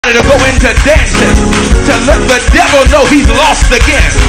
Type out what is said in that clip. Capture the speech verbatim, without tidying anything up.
To go into dancing to let the devil know he's lost again.